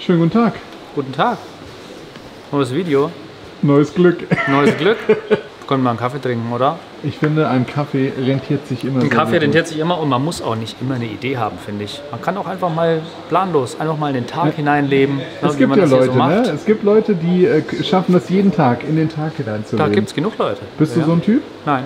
Schönen guten Tag. Guten Tag. Neues Video. Neues Glück. Neues Glück. Können wir einen Kaffee trinken, oder? Ich finde, ein Kaffee rentiert sich immer. Ein Kaffee rentiert sich immer und man muss auch nicht immer eine Idee haben, finde ich. Man kann auch einfach mal planlos, einfach mal in den Tag hineinleben. Es gibt ja Leute, ne? Es gibt Leute, die schaffen das jeden Tag, in den Tag hineinzuleben. Da gibt es genug Leute. Bist du so ein Typ? Nein.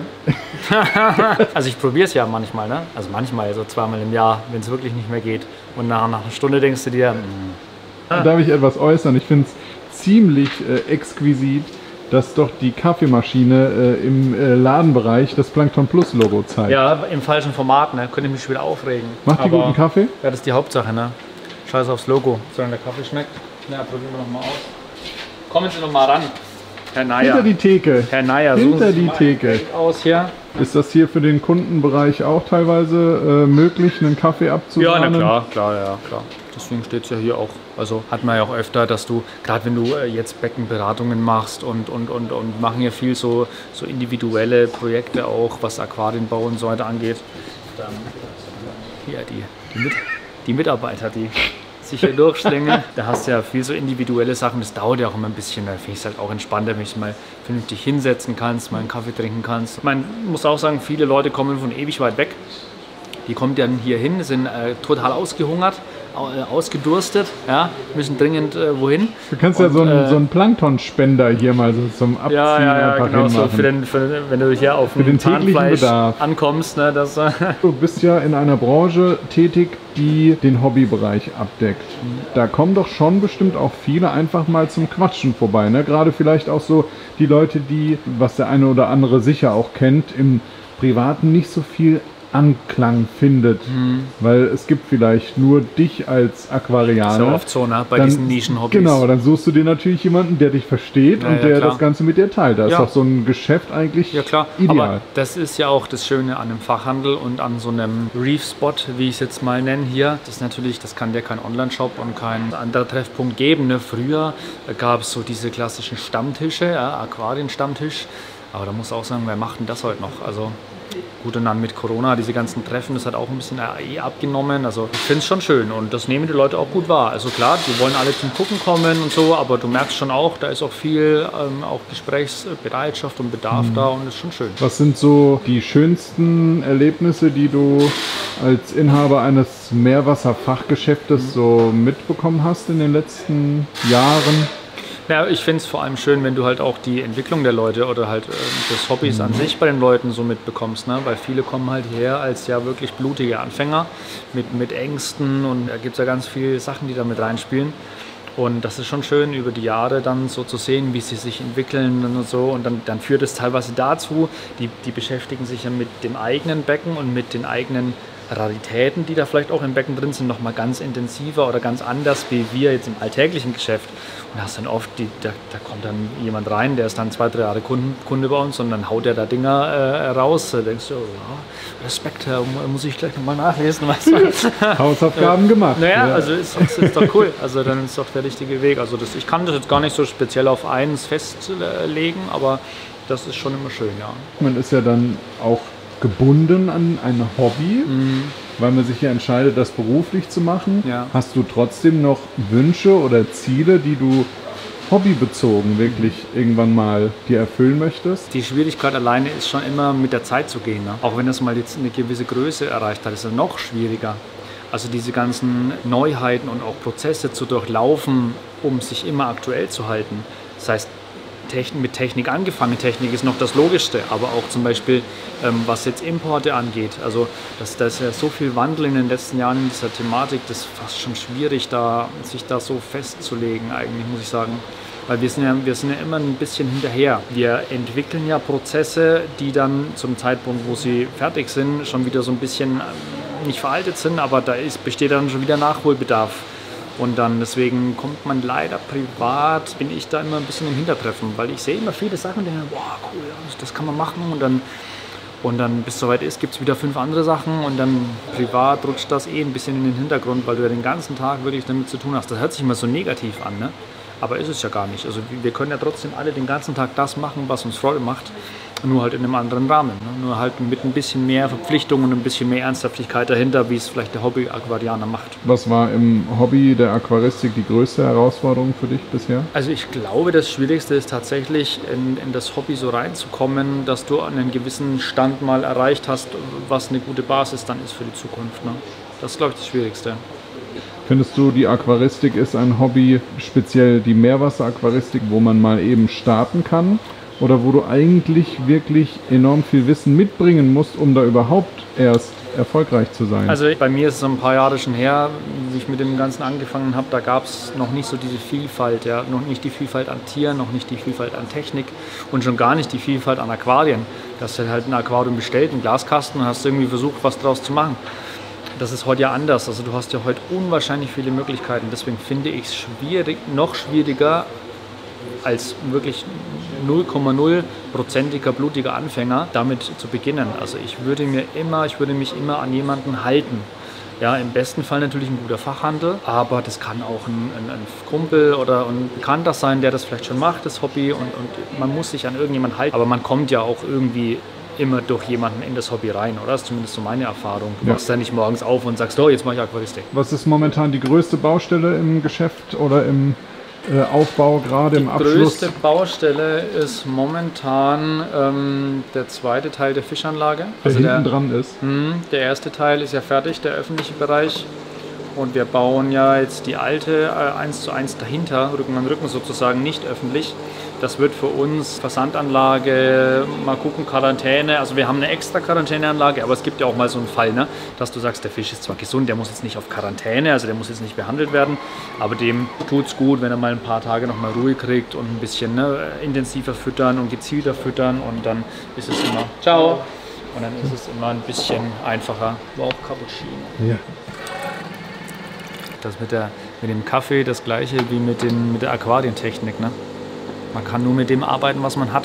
Also ich probiere es ja manchmal, ne? Also manchmal, so zweimal im Jahr, wenn es wirklich nicht mehr geht. Und nach einer Stunde denkst du dir, Darf ich etwas äußern? Ich finde es ziemlich exquisit, dass doch die Kaffeemaschine im Ladenbereich das Plankton Plus Logo zeigt. ja, im falschen Format, ne? Könnte ich mich schon wieder aufregen. Macht die Aber guten Kaffee? Ja, das ist die Hauptsache, ne? Scheiß aufs Logo. Solange der Kaffee schmeckt. Na, probieren wir noch mal aus. Kommen Sie noch mal ran, Herr Neier. Hinter die Theke. Herr Neier, Hinter suchen Sie die mal Theke. direkt aus hier. Ist das hier für den Kundenbereich auch teilweise möglich, einen Kaffee Ja, abzusahnen? na klar. Deswegen steht es ja hier auch. Also hat man ja auch öfter, dass du, gerade wenn du jetzt Beckenberatungen machst und machen ja viel so individuelle Projekte auch, was Aquarienbau und so weiter angeht. Dann hier die Mitarbeiter, die sich hier durchschlängeln. Da hast du ja viel so individuelle Sachen, das dauert ja auch immer ein bisschen. Da finde ich es halt auch entspannter, wenn du dich mal vernünftig hinsetzen kannst, mal einen Kaffee trinken kannst. Ich meine, muss auch sagen, viele Leute kommen von ewig weit weg. Die kommen dann hier hin, sind total ausgehungert, ausgedurstet, ja, müssen dringend wohin. Du kannst ja so einen Planktonspender hier mal so zum Abziehen einfach genau, so hinmachen. wenn du hier auf den täglichen Zahnfleisch Bedarf ankommst. Ne, das, Du bist ja in einer Branche tätig, die den Hobbybereich abdeckt. Da kommen doch schon bestimmt auch viele einfach mal zum Quatschen vorbei. Ne? Gerade vielleicht auch so die Leute, die, was der eine oder andere sicher auch kennt, im Privaten nicht so viel Anklang findet, weil es gibt vielleicht nur dich als Aquarianer. so oft so, ne, bei diesen Nischenhobbys. Genau, dann suchst du dir natürlich jemanden, der dich versteht und der klar. das Ganze mit dir teilt. Da ist doch so ein Geschäft eigentlich Ja klar, ideal. aber das ist ja auch das Schöne an einem Fachhandel und an so einem Reef-Spot, wie ich es jetzt mal nenne hier. Das ist natürlich, das kann dir kein Online-Shop und kein anderer Treffpunkt geben. Ne? Früher gab es so diese klassischen Stammtische, ja, Aquarien-Stammtisch. Aber da muss auch sagen, wer macht denn das heute noch? Also gut, und dann mit Corona, diese ganzen Treffen, das hat auch ein bisschen abgenommen. Also ich finde es schon schön und das nehmen die Leute auch gut wahr. Also klar, die wollen alle zum Gucken kommen und so, aber du merkst schon auch, da ist auch viel auch Gesprächsbereitschaft und Bedarf da und das ist schon schön. Was sind so die schönsten Erlebnisse, die du als Inhaber eines Meerwasserfachgeschäftes so mitbekommen hast in den letzten Jahren? Ja, ich finde es vor allem schön, wenn du halt auch die Entwicklung der Leute oder halt des Hobbys an sich bei den Leuten so mitbekommst, ne? Weil viele kommen halt hierher als ja wirklich blutige Anfänger mit Ängsten und da gibt es ja ganz viele Sachen, die da mit reinspielen. Und das ist schon schön, über die Jahre dann so zu sehen, wie sie sich entwickeln und so. Und dann führt es teilweise dazu, die beschäftigen sich ja mit dem eigenen Becken und mit den eigenen Raritäten, die da vielleicht auch im Becken drin sind, nochmal ganz intensiver oder ganz anders wie wir jetzt im alltäglichen Geschäft. Und da hast dann oft, da kommt dann jemand rein, der ist dann 2-3 Jahre Kunde bei uns und dann haut der da Dinger raus. Da denkst du, ja, Respekt, muss ich gleich nochmal nachlesen. Weißt du? Hausaufgaben gemacht. Naja, ja. also ist doch cool. Also dann ist doch der richtige Weg. Also ich kann das jetzt gar nicht so speziell auf eins festlegen, aber das ist schon immer schön, ja. Man ist ja dann auch gebunden an ein Hobby, weil man sich ja entscheidet, das beruflich zu machen. Ja. Hast du trotzdem noch Wünsche oder Ziele, die du hobbybezogen wirklich irgendwann mal dir erfüllen möchtest? Die Schwierigkeit alleine ist schon immer mit der Zeit zu gehen. Ne? Auch wenn das mal jetzt eine gewisse Größe erreicht hat, ist es noch schwieriger. Also diese ganzen Neuheiten und auch Prozesse zu durchlaufen, um sich immer aktuell zu halten. Das heißt, mit Technik angefangen. Technik ist noch das Logischste, aber auch zum Beispiel, was jetzt Importe angeht. Also da ist ja so viel Wandel in den letzten Jahren in dieser Thematik, das ist fast schon schwierig, sich da so festzulegen, eigentlich, muss ich sagen. Weil wir sind ja immer ein bisschen hinterher. Wir entwickeln ja Prozesse, die dann zum Zeitpunkt, wo sie fertig sind, schon wieder so ein bisschen nicht veraltet sind, aber besteht dann schon wieder Nachholbedarf. Und dann deswegen kommt man leider privat, bin ich da immer ein bisschen im Hintertreffen, weil ich sehe immer viele Sachen und denke, boah, cool, das kann man machen und dann bis es soweit ist, gibt es wieder 5 andere Sachen und dann privat rutscht das ein bisschen in den Hintergrund, weil du ja den ganzen Tag wirklich damit zu tun hast. Das hört sich immer so negativ an, ne? Aber ist es ja gar nicht. Also wir können ja trotzdem alle den ganzen Tag das machen, was uns Freude macht. Nur halt in einem anderen Rahmen. Ne? Nur halt mit ein bisschen mehr Verpflichtungen und ein bisschen mehr Ernsthaftigkeit dahinter, wie es vielleicht der Hobby-Aquarianer macht. Was war im Hobby der Aquaristik die größte Herausforderung für dich bisher? Also ich glaube, das Schwierigste ist tatsächlich, in das Hobby so reinzukommen, dass du einen gewissen Stand mal erreicht hast, was eine gute Basis dann ist für die Zukunft. Ne? Das ist, glaube ich, das Schwierigste. Findest du, die Aquaristik ist ein Hobby, speziell die Meerwasseraquaristik, wo man mal eben starten kann? Oder wo du eigentlich wirklich enorm viel Wissen mitbringen musst, um da überhaupt erst erfolgreich zu sein? Also bei mir ist es ein paar Jahre schon her, wie ich mit dem Ganzen angefangen habe, da gab es noch nicht so diese Vielfalt, ja? Noch nicht die Vielfalt an Tieren, noch nicht die Vielfalt an Technik und schon gar nicht die Vielfalt an Aquarien. Du hast halt ein Aquarium bestellt, einen Glaskasten und hast irgendwie versucht, was draus zu machen. Das ist heute ja anders, also du hast ja heute unwahrscheinlich viele Möglichkeiten, deswegen finde ich es noch schwieriger als wirklich 0,0%iger blutiger Anfänger damit zu beginnen. Also ich würde mich immer an jemanden halten. Ja, im besten Fall natürlich ein guter Fachhandel, aber das kann auch ein Kumpel oder ein Bekannter sein, der das vielleicht schon macht, das Hobby, und man muss sich an irgendjemanden halten. Aber man kommt ja auch irgendwie immer durch jemanden in das Hobby rein, oder? Das ist zumindest so meine Erfahrung. Du wachst ja nicht morgens auf und sagst, oh, jetzt mache ich Aquaristik. Was ist momentan die größte Baustelle im Geschäft oder im Aufbau, gerade im Abschluss? Die größte Baustelle ist momentan der zweite Teil der Fischanlage. Der hinten dran ist. Der erste Teil ist ja fertig, der öffentliche Bereich. Und wir bauen ja jetzt die alte 1:1 dahinter, Rücken an Rücken sozusagen, nicht öffentlich. Das wird für uns Versandanlage, mal gucken, Quarantäne. Also wir haben eine extra Quarantäneanlage, aber es gibt ja auch mal so einen Fall, ne, dass du sagst, der Fisch ist zwar gesund, der muss jetzt nicht auf Quarantäne, also der muss jetzt nicht behandelt werden, aber dem tut es gut, wenn er mal ein paar Tage noch mal Ruhe kriegt und ein bisschen intensiver füttern und gezielter füttern, und dann ist es immer, ciao, und dann ist es immer ein bisschen einfacher. Bauchcappuccino. Ja. Das mit dem Kaffee das gleiche wie mit der Aquarientechnik, ne? Man kann nur mit dem arbeiten, was man hat.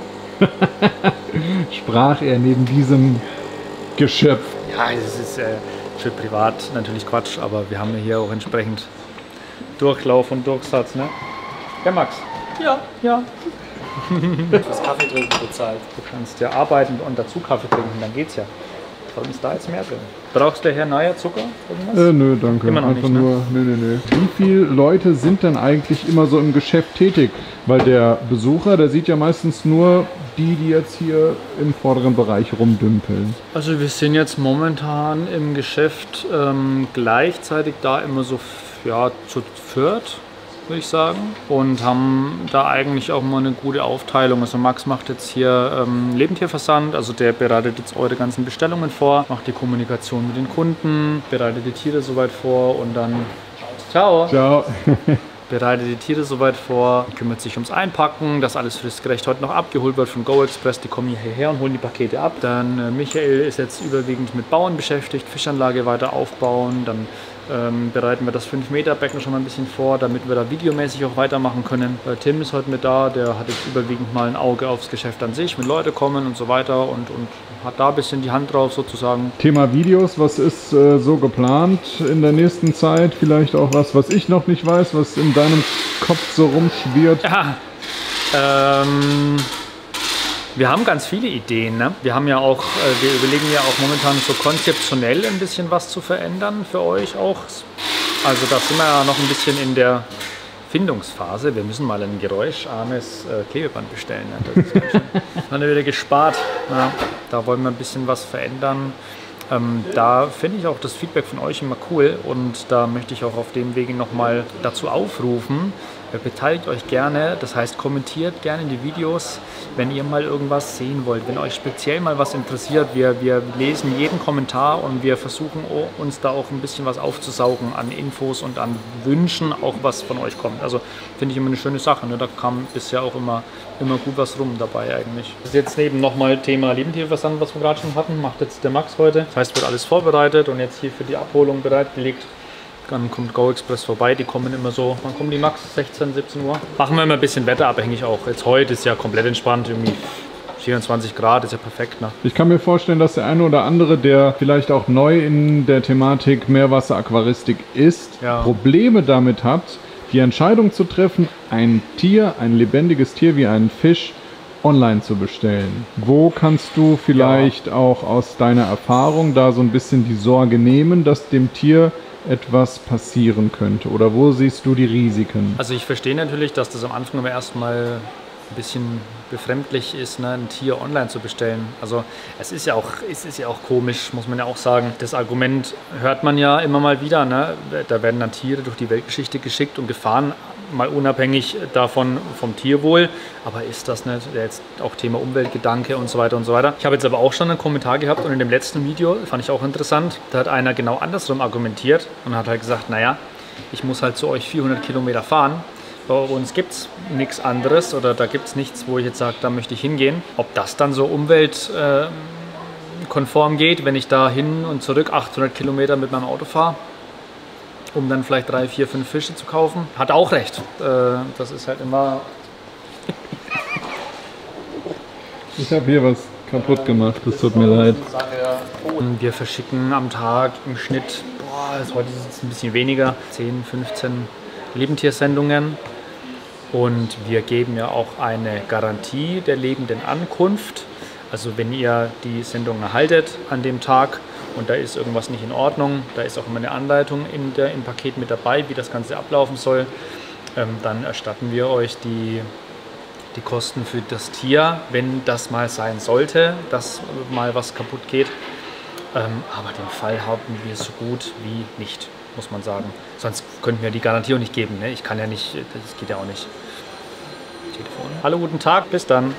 Sprach er neben diesem Geschöpf. Ja, es ist für privat natürlich Quatsch, aber wir haben ja hier auch entsprechend Durchlauf und Durchsatz, ne? Ja, Max? Ja. Fürs Kaffee trinken bezahlt. Du kannst ja arbeiten und dazu Kaffee trinken, dann geht's ja. Warum ist da jetzt mehr drin? Brauchst du, Herr Neuer, Zucker? Irgendwas? Nö, danke. Immer noch einfach nicht, ne? nur, nö. Wie viele Leute sind denn eigentlich immer so im Geschäft tätig? Weil der Besucher, der sieht ja meistens nur die jetzt hier im vorderen Bereich rumdümpeln. Also wir sind jetzt momentan im Geschäft gleichzeitig da immer so zu viert, würde ich sagen, und haben da eigentlich auch mal eine gute Aufteilung. Also Max macht jetzt hier Lebendtierversand, also der bereitet jetzt eure ganzen Bestellungen vor, macht die Kommunikation mit den Kunden, bereitet die Tiere soweit vor und dann ciao. Bereitet die Tiere soweit vor, kümmert sich ums Einpacken, dass alles fristgerecht heute noch abgeholt wird von Go Express. Die kommen hierher und holen die Pakete ab. Dann Michael ist jetzt überwiegend mit Bauen beschäftigt, Fischanlage weiter aufbauen. Dann bereiten wir das 5-Meter-Becken schon mal ein bisschen vor, damit wir da videomäßig auch weitermachen können. Tim ist heute mit da, der hat jetzt überwiegend mal ein Auge aufs Geschäft an sich, wenn Leute kommen und so weiter, und hat da ein bisschen die Hand drauf sozusagen. Thema Videos, was ist so geplant in der nächsten Zeit? Vielleicht auch was ich noch nicht weiß, was in deinem Kopf so rumschwirrt? Ja, wir haben ganz viele Ideen, ne? Wir überlegen ja auch momentan so konzeptionell ein bisschen was zu verändern für euch auch. Also da sind wir ja noch ein bisschen in der Findungsphase. Wir müssen mal ein geräuscharmes Klebeband bestellen. Ne? Das ist ganz schön. Dann wieder gespart. Ja, da wollen wir ein bisschen was verändern. Da finde ich auch das Feedback von euch immer cool, und da möchte ich auch auf dem Wege nochmal dazu aufrufen. Beteiligt euch gerne, das heißt kommentiert gerne in die Videos, wenn ihr mal irgendwas sehen wollt, wenn euch speziell mal was interessiert. Wir lesen jeden Kommentar und wir versuchen uns da auch ein bisschen was aufzusaugen an Infos und an Wünschen, auch was von euch kommt. Also finde ich immer eine schöne Sache, ne? Da kam bisher auch immer gut was rum dabei eigentlich. Das ist jetzt neben nochmal Thema Lebendtierversand, was wir gerade schon hatten, macht jetzt der Max heute. Das heißt, wird alles vorbereitet und jetzt hier für die Abholung bereitgelegt. Dann kommt Go Express vorbei, die kommen immer so, wann kommen die Max? 16, 17 Uhr? Machen wir immer ein bisschen wetterabhängig auch. Jetzt heute ist ja komplett entspannt, irgendwie 24 Grad, ist ja perfekt. Ne? Ich kann mir vorstellen, dass der eine oder andere, der vielleicht auch neu in der Thematik Meerwasseraquaristik ist, Probleme damit hat, die Entscheidung zu treffen, ein Tier, ein lebendiges Tier wie einen Fisch, online zu bestellen. Wo kannst du vielleicht auch aus deiner Erfahrung da so ein bisschen die Sorge nehmen, dass dem Tier etwas passieren könnte? Oder wo siehst du die Risiken? Also ich verstehe natürlich, dass das am Anfang aber erstmal ein bisschen befremdlich ist, ne, ein Tier online zu bestellen. Also es ist ja auch komisch, muss man ja auch sagen. Das Argument hört man ja immer mal wieder. Ne? Da werden dann Tiere durch die Weltgeschichte geschickt und gefahren, mal unabhängig davon vom Tierwohl. Aber ist das nicht jetzt auch Thema Umweltgedanke und so weiter und so weiter. Ich habe jetzt aber auch schon einen Kommentar gehabt und in dem letzten Video, fand ich auch interessant, da hat einer genau andersrum argumentiert und hat halt gesagt, naja, ich muss halt zu euch 400 Kilometer fahren. Bei uns gibt es nichts anderes oder da gibt es nichts, wo ich jetzt sage, da möchte ich hingehen. Ob das dann so umweltkonform geht, wenn ich da hin und zurück 800 Kilometer mit meinem Auto fahre, um dann vielleicht 3, 4, 5 Fische zu kaufen, hat auch recht. Das ist halt immer... Ich habe hier was kaputt gemacht, das tut mir leid. Wir verschicken am Tag im Schnitt, heute ist es ein bisschen weniger, 10, 15 Lebendtiersendungen. Und wir geben ja auch eine Garantie der lebenden Ankunft. Also wenn ihr die Sendung erhaltet an dem Tag und da ist irgendwas nicht in Ordnung, da ist auch immer eine Anleitung im Paket mit dabei, wie das Ganze ablaufen soll, dann erstatten wir euch die Kosten für das Tier, wenn das mal sein sollte, dass mal was kaputt geht. Aber den Fall haben wir so gut wie nicht, muss man sagen. Sonst könnten wir die Garantie auch nicht geben. Ne? Ich kann ja nicht, das geht ja auch nicht. Telefon. Hallo, guten Tag, bis dann.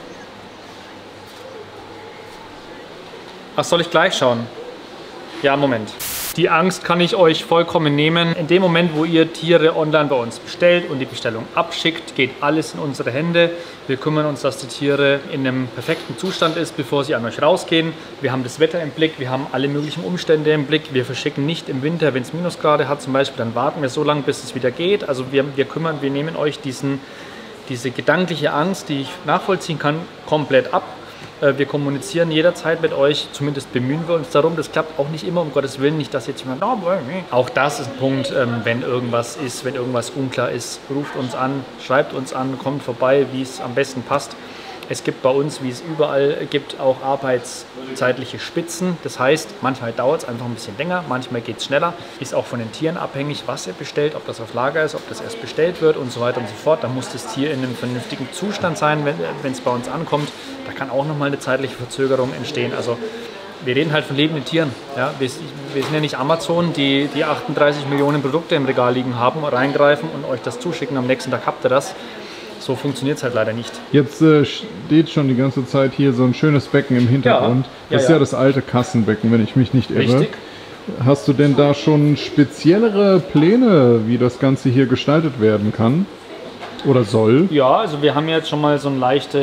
Ach, soll ich gleich schauen? Ja, Moment. Die Angst kann ich euch vollkommen nehmen. In dem Moment, wo ihr Tiere online bei uns bestellt und die Bestellung abschickt, geht alles in unsere Hände. Wir kümmern uns, dass die Tiere in einem perfekten Zustand ist, bevor sie an euch rausgehen. Wir haben das Wetter im Blick, wir haben alle möglichen Umstände im Blick. Wir verschicken nicht im Winter, wenn es Minusgrade hat zum Beispiel, dann warten wir so lange, bis es wieder geht. Also wir nehmen euch diese gedankliche Angst, die ich nachvollziehen kann, komplett ab. Wir kommunizieren jederzeit mit euch, zumindest bemühen wir uns darum. Das klappt auch nicht immer, um Gottes Willen, nicht, dass jetzt jemand... Auch das ist ein Punkt, wenn irgendwas ist, wenn irgendwas unklar ist, ruft uns an, schreibt uns an, kommt vorbei, wie es am besten passt. Es gibt bei uns, wie es überall gibt, auch arbeitszeitliche Spitzen. Das heißt, manchmal dauert es einfach ein bisschen länger, manchmal geht es schneller. Ist auch von den Tieren abhängig, was ihr bestellt, ob das auf Lager ist, ob das erst bestellt wird und so weiter und so fort. Da muss das Tier in einem vernünftigen Zustand sein, wenn es bei uns ankommt. Da kann auch nochmal eine zeitliche Verzögerung entstehen. Also wir reden halt von lebenden Tieren. Ja? Wir sind ja nicht Amazon, die 38 Millionen Produkte im Regal liegen haben, reingreifen und euch das zuschicken. Am nächsten Tag habt ihr das. So funktioniert es halt leider nicht. Jetzt steht schon die ganze Zeit hier so ein schönes Becken im Hintergrund. Das ist ja das alte Kassenbecken, wenn ich mich nicht irre. Richtig. Hast du denn da schon speziellere Pläne, wie das Ganze hier gestaltet werden kann? Oder soll? Ja, also wir haben jetzt schon mal so eine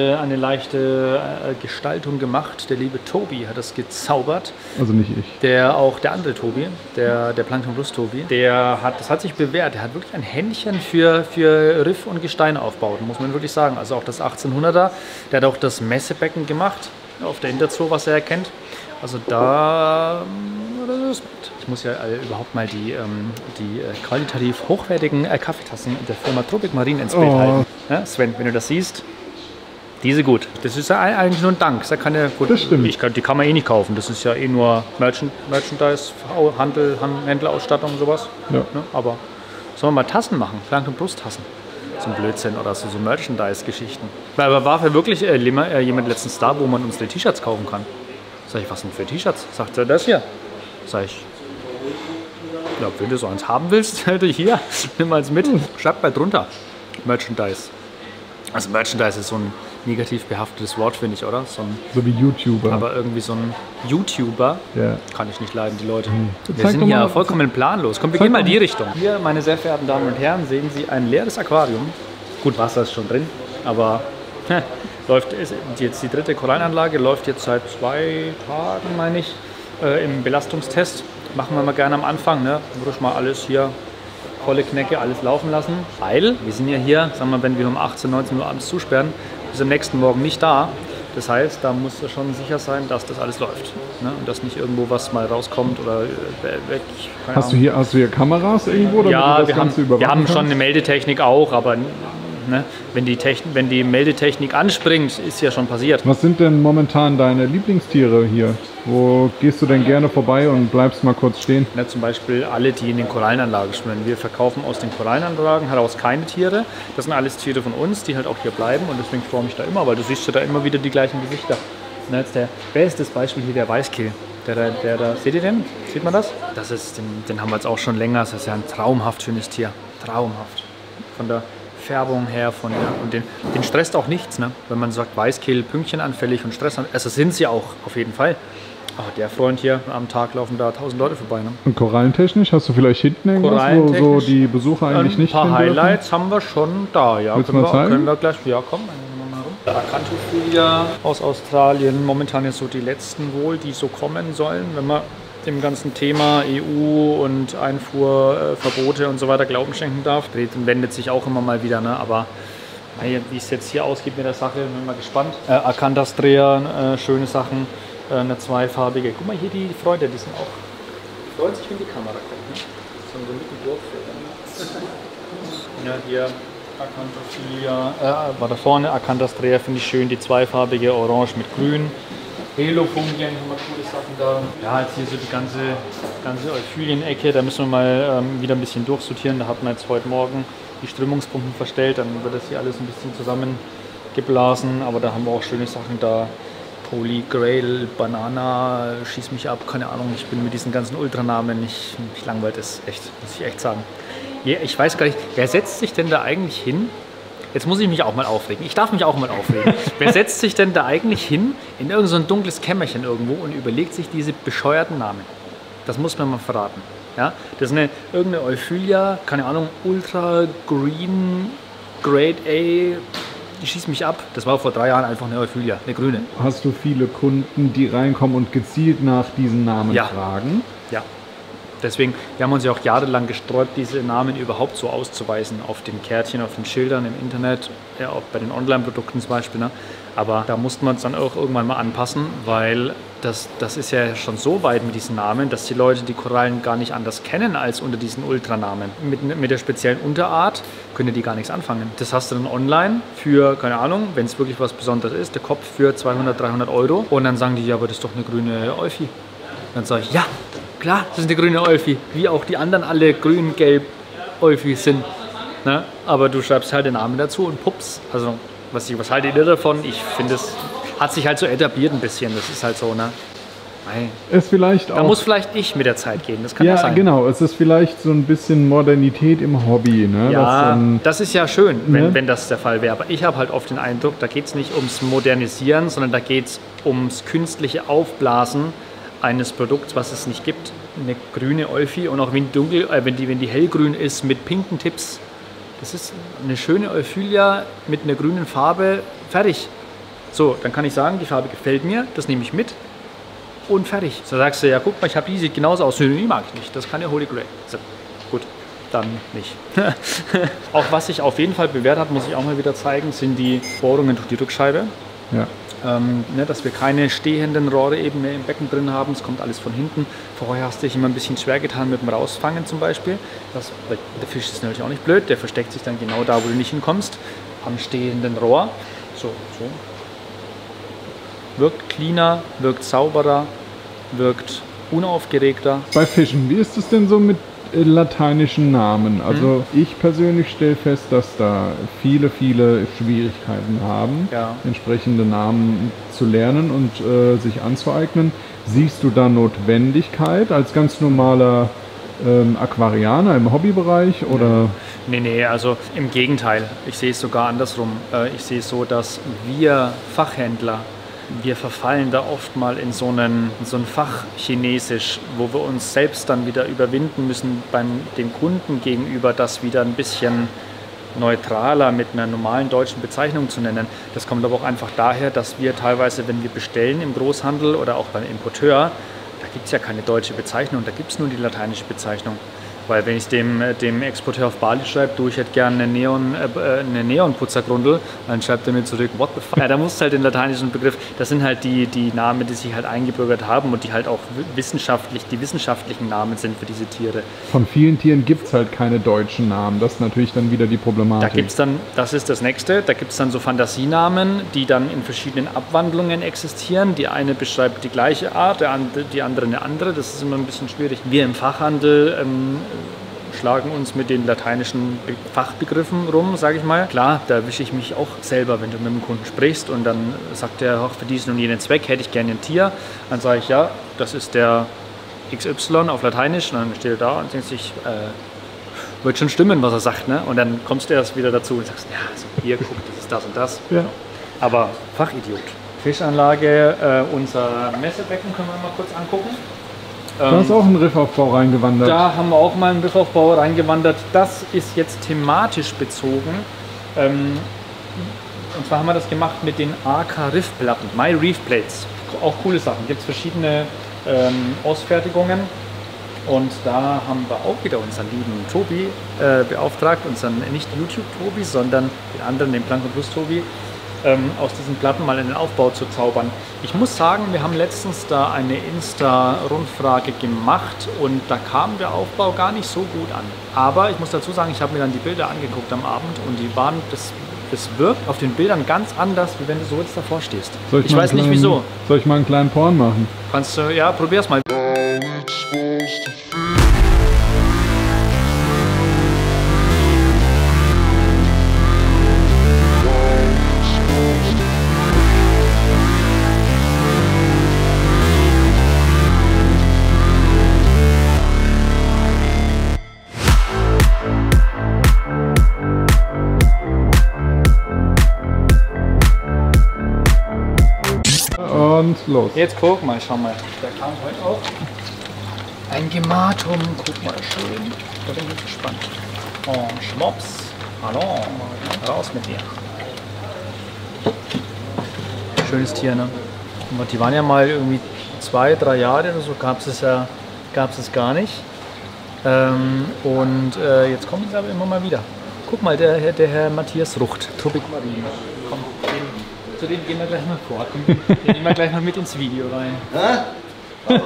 leichte Gestaltung gemacht. Der liebe Tobi hat das gezaubert. Also nicht ich. Der andere Tobi, der Plankton Plus Tobi, das hat sich bewährt. Der hat wirklich ein Händchen für Riff- und Gesteinaufbauten, muss man wirklich sagen. Also auch das 1800er, der hat auch das Messebecken gemacht auf der Interzoo, was er erkennt. Also da... Ich muss ja überhaupt mal die qualitativ hochwertigen Kaffeetassen der Firma Tropic Marine ins Bild halten. Ja, Sven, wenn du das siehst, diese gut. Das ist ja eigentlich nur ein Dank. Das stimmt. Die kann man eh nicht kaufen. Das ist ja eh nur Merchandise, Händlerausstattung und sowas. Ja. Aber sollen wir mal Tassen machen? Plankton Plus Tassen. So ein Blödsinn oder so Merchandise-Geschichten. Aber war für wirklich jemand letztens da, wo man unsere T-Shirts kaufen kann? Sag ich, was denn für T-Shirts? Sagt er, das hier. Sag ich, ja, wenn du so eins haben willst, hier, nimm eins mit, schreib mal drunter. Merchandise. Also Merchandise ist so ein negativ behaftetes Wort, finde ich, oder? So wie YouTuber. Aber irgendwie so ein YouTuber kann ich nicht leiden, die Leute. Wir sind hier ja vollkommen planlos. Komm, wir gehen mal in die Richtung. Hier, meine sehr verehrten Damen und Herren, sehen Sie ein leeres Aquarium. Gut, Wasser ist schon drin, aber ist jetzt die dritte Korallenanlage, läuft jetzt seit 2 Tagen, meine ich, im Belastungstest. Machen wir mal gerne am Anfang, ne? Ruhig mal alles hier, volle Knecke, alles laufen lassen. Weil wir sind ja hier, sagen wir, wenn wir um 18, 19 Uhr abends zusperren, bis am nächsten Morgen nicht da. Das heißt, da musst du schon sicher sein, dass das alles läuft. Ne? Und dass nicht irgendwo was mal rauskommt oder weg. Hast du hier Kameras irgendwo? Ja, wir haben schon eine Meldetechnik auch, aber Ne? Wenn die Meldetechnik anspringt, ist ja schon passiert. Was sind denn momentan deine Lieblingstiere hier? Wo gehst du denn gerne vorbei und bleibst mal kurz stehen? Ne, zum Beispiel alle, die in den Korallenanlagen schwimmen. Wir verkaufen aus den Korallenanlagen heraus keine Tiere. Das sind alles Tiere von uns, die halt auch hier bleiben. Und deswegen freue ich mich da immer, weil du siehst ja da immer wieder die gleichen Gesichter. Ne, jetzt bestes Beispiel hier der Weißkehl. Der da, seht ihr den? Sieht man das? Den haben wir jetzt auch schon länger. Das ist ja ein traumhaft schönes Tier. Traumhaft. Von der Färbung her, und den stresst auch nichts, ne? Wenn man sagt, Weißkehl, pünktchenanfällig und Stress, also sind sie auch auf jeden Fall. Aber der Freund hier, am Tag laufen da 1000 Leute vorbei. Ne? Und korallentechnisch, hast du vielleicht hinten irgendwas, wo so die Besucher eigentlich nicht ein paar Highlights haben wir schon da, ja. Willst du mal zeigen? Können wir gleich, ja komm, mal rum. Acanthophila aus Australien, momentan jetzt so die letzten wohl, die so kommen sollen, wenn man dem ganzen Thema EU und Einfuhrverbote und so weiter Glauben schenken darf. Dreht und wendet sich auch immer mal wieder, ne? Aber wie es jetzt hier ausgeht mit der Sache, bin mal gespannt. Acanthastrea, schöne Sachen. Eine zweifarbige. Guck mal hier, die Freunde, die sind auch. Freuen sich, wenn die Kamera kommt. Ne? So ein Mitteldorf. Ja, hier Acanthophila. War da vorne Acanthastrea, finde ich schön. Die zweifarbige Orange mit Grün. Helofungien haben wir coole Sachen da. Ja, jetzt hier so die ganze Euphylien-Ecke. Da müssen wir mal wieder ein bisschen durchsortieren. Da hat man jetzt heute Morgen die Strömungspumpen verstellt. Dann wird das hier alles ein bisschen zusammengeblasen. Aber da haben wir auch schöne Sachen da. Holy Grail, Banana, schieß mich ab, keine Ahnung, ich bin mit diesen ganzen Ultranamen nicht langweilt, ist echt, muss ich echt sagen. Ich weiß gar nicht, wer setzt sich denn da eigentlich hin? Jetzt muss ich mich auch mal aufregen, ich darf mich auch mal aufregen. Wer setzt sich denn da eigentlich hin in irgend so ein dunkles Kämmerchen irgendwo und überlegt sich diese bescheuerten Namen? Das muss man mal verraten. Ja? Das ist irgendeine Euphylia, keine Ahnung, Ultra Green, Grade A, die schießt mich ab. Das war vor 3 Jahren einfach eine Euphylia, eine grüne. Hast du viele Kunden, die reinkommen und gezielt nach diesen Namen fragen? Ja. Deswegen, wir haben uns ja auch jahrelang gesträubt, diese Namen überhaupt so auszuweisen. Auf den Kärtchen, auf den Schildern, im Internet, ja, auch bei den Online-Produkten zum Beispiel. Ne? Aber da mussten wir uns dann auch irgendwann mal anpassen, weil das ist ja schon so weit mit diesen Namen, dass die Leute die Korallen gar nicht anders kennen als unter diesen Ultranamen. Mit der speziellen Unterart können die gar nichts anfangen. Das hast du dann online für, keine Ahnung, wenn es wirklich was Besonderes ist, der Kopf für 200, 300 Euro. Und dann sagen die, ja, aber das ist doch eine grüne Euphi. Dann sage ich, ja, klar, das ist eine grüne Euphi, wie auch die anderen alle grün-gelb Euphi sind. Ne? Aber du schreibst halt den Namen dazu und pups. Also, was haltet ihr davon? Ich finde, es hat sich halt so etabliert ein bisschen. Das ist halt so, ne? Es vielleicht auch, da muss vielleicht ich mit der Zeit gehen, das kann ja sein. Ja, genau. Es ist vielleicht so ein bisschen Modernität im Hobby. Ne? Ja, das ist ja schön, wenn das der Fall wäre. Aber ich habe halt oft den Eindruck, da geht es nicht ums Modernisieren, sondern da geht es ums künstliche Aufblasen eines Produkts, was es nicht gibt. Eine grüne Euphi und auch wenn die hellgrün ist mit pinken Tipps. Das ist eine schöne Euphylia mit einer grünen Farbe, fertig. So, dann kann ich sagen, die Farbe gefällt mir, das nehme ich mit und fertig. So sagst du, ja guck mal, die sieht genauso aus. Nee, die mag ich nicht, das ist keine Holy Grail. So, gut, dann nicht. Auch was sich auf jeden Fall bewährt hat, muss ich auch mal wieder zeigen, sind die Bohrungen durch die Rückscheibe. Ja. Dass wir keine stehenden Rohre eben mehr im Becken drin haben. Es kommt alles von hinten. Vorher hast du dich immer ein bisschen schwer getan mit dem Rausfangen zum Beispiel. Weil der Fisch ist natürlich auch nicht blöd. Der versteckt sich dann genau da, wo du nicht hinkommst. Am stehenden Rohr. So. Wirkt cleaner, wirkt sauberer, wirkt unaufgeregter. Bei Fischen, wie ist es denn so mit lateinischen Namen? Also ich persönlich stelle fest, dass da viele Schwierigkeiten haben, entsprechende Namen zu lernen und sich anzueignen. Siehst du da Notwendigkeit als ganz normaler Aquarianer im Hobbybereich? Oder? Nee, also im Gegenteil. Ich sehe es sogar andersrum. Ich sehe es so, dass wir Fachhändler, wir verfallen da oft mal in so ein Fachchinesisch, wo wir uns selbst dann wieder überwinden müssen den Kunden gegenüber, das wieder ein bisschen neutraler mit einer normalen deutschen Bezeichnung zu nennen. Das kommt aber auch einfach daher, dass wir teilweise, wenn wir bestellen im Großhandel oder auch beim Importeur, da gibt es ja keine deutsche Bezeichnung, da gibt es nur die lateinische Bezeichnung. Weil wenn ich dem Exporteur auf Bali schreibe, du, ich hätte gerne eine Neonputzergrundel, dann schreibt er mir zurück, what the fuck? Ja, da musst du halt den lateinischen Begriff, das sind halt die Namen, die sich halt eingebürgert haben und die halt auch die wissenschaftlichen Namen sind für diese Tiere. Von vielen Tieren gibt es halt keine deutschen Namen, das ist natürlich dann wieder die Problematik. Da gibt es dann, das ist das Nächste, da gibt es dann so Fantasienamen, die dann in verschiedenen Abwandlungen existieren. Die eine beschreibt die gleiche Art, die andere eine andere, das ist immer ein bisschen schwierig. Wir im Fachhandel schlagen uns mit den lateinischen Fachbegriffen rum, sage ich mal. Klar, da erwische ich mich auch selber, wenn du mit dem Kunden sprichst und dann sagt er, auch für diesen und jenen Zweck hätte ich gerne ein Tier. Dann sage ich, ja, das ist der XY auf Lateinisch und dann steht er da und denkt sich, wird schon stimmen, was er sagt, ne? Und dann kommst du erst wieder dazu und sagst, ja, also hier, guck, das ist das und das. Ja. Aber Fachidiot. Fischanlage, unser Messebecken können wir mal kurz angucken. Da ist auch ein Riffaufbau reingewandert. Da haben wir auch mal einen Riffaufbau reingewandert. Das ist jetzt thematisch bezogen. Und zwar haben wir das gemacht mit den AK Riffplatten, My Reef Plates. Auch coole Sachen. Gibt es verschiedene Ausfertigungen. Und da haben wir auch wieder unseren lieben Tobi beauftragt, unseren nicht YouTube-Tobi, sondern den anderen, den Plankton Plus Tobi, aus diesen Platten mal in den Aufbau zu zaubern. Ich muss sagen, wir haben letztens da eine Insta-Rundfrage gemacht und da kam der Aufbau gar nicht so gut an. Aber ich muss dazu sagen, ich habe mir dann die Bilder angeguckt am Abend und die waren, das wirkt auf den Bildern ganz anders, wie wenn du so jetzt davor stehst. Ich weiß nicht wieso. Soll ich mal einen kleinen Porn machen? Kannst du, ja, probier's mal. Und los. Jetzt guck mal, schau mal. Da kam heute auch ein Gematum. Guck mal, schön. Da bin ich gespannt. Oh, Schmops. Hallo, raus mit dir. Schönes Tier, ne? Und die waren ja mal irgendwie 2, 3 Jahre oder so, gab es gar nicht. Jetzt kommen sie aber immer mal wieder. Guck mal, der Herr Matthias Rucht, Tropic Marine. Komm, zu dem gehen wir gleich mal vor. Den nehmen wir gleich mal mit ins Video rein. Ich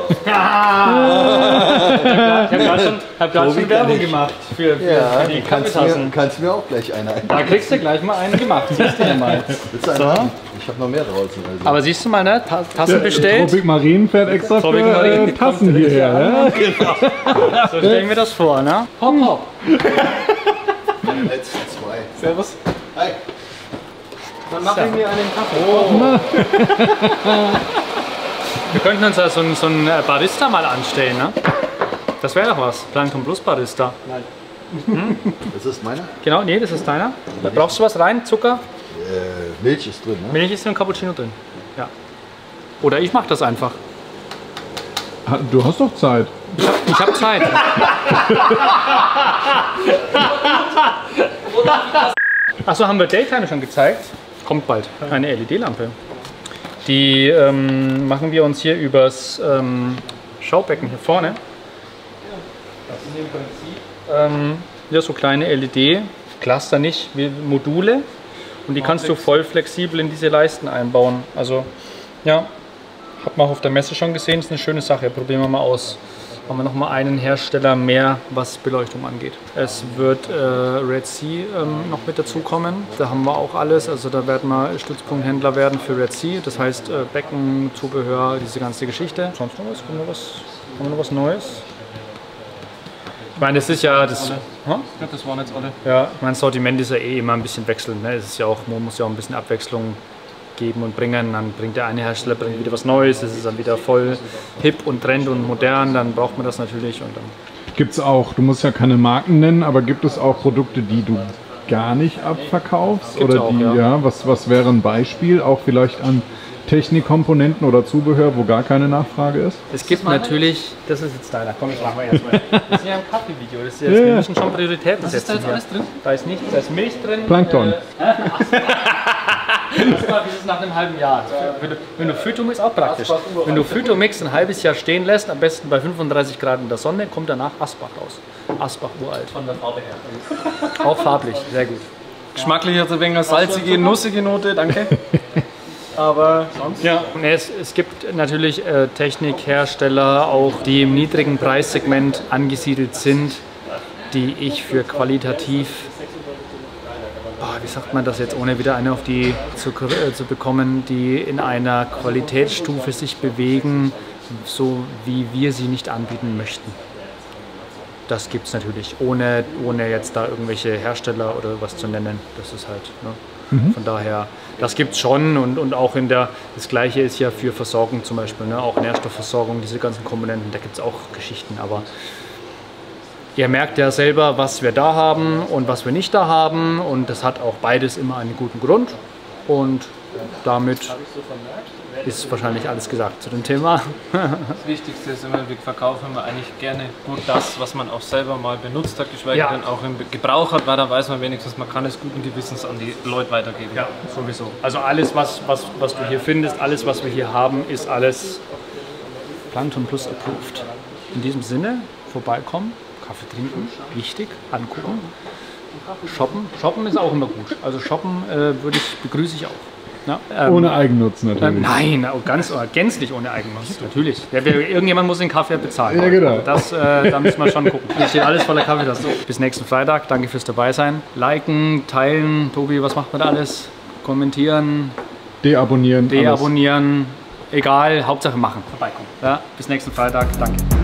habe gerade schon Werbung gemacht für die Kaffeetassen. Kannst du mir auch gleich eine ein. Da kriegst du gleich mal eine gemacht. Siehst du ja mal. Willst du eine haben? Ich habe noch mehr draußen. Also. Aber siehst du mal, ne? Tassen bestellt. Tropic Marine fährt extra Tropic für Marine Tassen hierher. Ne? Genau. So stellen wir das vor, ne? Hopp, hopp. Jetzt 2. Servus. Hi. Dann mach ich mir einen Kaffee. Oh. Wir könnten uns ja so einen Barista mal anstellen, ne? Das wäre doch was. Plankton Plus Barista. Nein. Das ist meiner? Genau, nee, das ist deiner. Brauchst du was rein? Zucker? Milch ist drin, ne? Milch ist drin, Cappuccino drin. Ja. Oder ich mach das einfach. Du hast doch Zeit. Ich hab Zeit. Achso, haben wir Daytime schon gezeigt? Kommt bald. Eine LED-Lampe. Die machen wir uns hier übers Schaubecken hier vorne. Das sind im Prinzip ja, so kleine LED-Cluster, nicht wie Module. Und die kannst du voll flexibel in diese Leisten einbauen. Also ja, hat man auch auf der Messe schon gesehen, ist eine schöne Sache. Probieren wir mal aus. Haben wir noch mal einen Hersteller mehr, was Beleuchtung angeht. Es wird Red Sea noch mit dazukommen. Da haben wir auch alles. Also da werden wir Stützpunkthändler werden für Red Sea. Das heißt Becken, Zubehör, diese ganze Geschichte. Sonst noch was? Kommt noch was Neues? Ich meine, das ist ja das. Ich glaube, das waren jetzt alle. Ja, ich meine, das Sortiment ist ja eh immer ein bisschen wechselnd. Ne? Es ist ja auch, man muss ja auch ein bisschen Abwechslung geben und bringen. Dann bringt der eine Hersteller wieder was Neues. Es ist dann wieder voll hip und trend und modern. Dann braucht man das natürlich. Und dann Gibt es auch, du musst ja keine Marken nennen, aber gibt es auch Produkte, die du gar nicht abverkaufst? Gibt's Oder auch, die, ja. Was wäre ein Beispiel? Auch vielleicht an Technikkomponenten oder Zubehör, wo gar keine Nachfrage ist? es gibt natürlich, das ist jetzt deiner, komm, ich mach mal erstmal. Das ist ja ein Kaffeevideo, das ist jetzt, wir müssen schon Prioritäten setzen. Was ist da jetzt hier. alles drin? Da ist nichts, da ist Milch drin. Plankton. Das ist nach einem halben Jahr. Wenn du Phytomix, auch praktisch. Wenn du Phytomix ein halbes Jahr stehen lässt, am besten bei 35 Grad in der Sonne, kommt danach Asbach raus. Asbach uralt. Von der Farbe her. Auch farblich, sehr gut. Geschmacklich hat es ein wenig salzige, nussige Note, danke. Aber sonst? Ja, es gibt natürlich Technikhersteller, auch die im niedrigen Preissegment angesiedelt sind, die ich für qualitativ, wie sagt man das jetzt, ohne wieder eine auf die zu bekommen, die in einer Qualitätsstufe sich bewegen, so wie wir sie nicht anbieten möchten. Das gibt es natürlich, ohne jetzt da irgendwelche Hersteller oder was zu nennen. Das ist halt, ne? Von daher, das gibt es schon und auch das Gleiche ist ja für Versorgung zum Beispiel, ne? Auch Nährstoffversorgung, diese ganzen Komponenten, da gibt es auch Geschichten. Aber ihr merkt ja selber, was wir da haben und was wir nicht da haben und das hat auch beides immer einen guten Grund und damit ist wahrscheinlich alles gesagt zu dem Thema. Das Wichtigste ist immer, wir verkaufen immer eigentlich gerne nur das, was man auch selber mal benutzt hat, geschweige denn auch im Gebrauch hat, weil da weiß man wenigstens, man kann es guten Gewissens an die Leute weitergeben. Ja, sowieso. Also alles, was du hier findest, alles, was wir hier haben, ist alles Plankton Plus approved. In diesem Sinne, vorbeikommen, Kaffee trinken, wichtig, angucken, shoppen. Shoppen ist auch immer gut. Also shoppen begrüße ich auch. Ja, ohne Eigennutz natürlich. Nein, gänzlich ohne Eigennutz, natürlich. Irgendjemand muss den Kaffee bezahlen. Ja, genau. Da müssen wir schon gucken. Hier steht alles voller Kaffeetassen. Bis nächsten Freitag. Danke fürs Dabeisein. Liken, teilen. Tobi, was macht man da alles? Kommentieren. Deabonnieren. Egal, Hauptsache machen. Vorbeikommen. Ja, bis nächsten Freitag. Danke.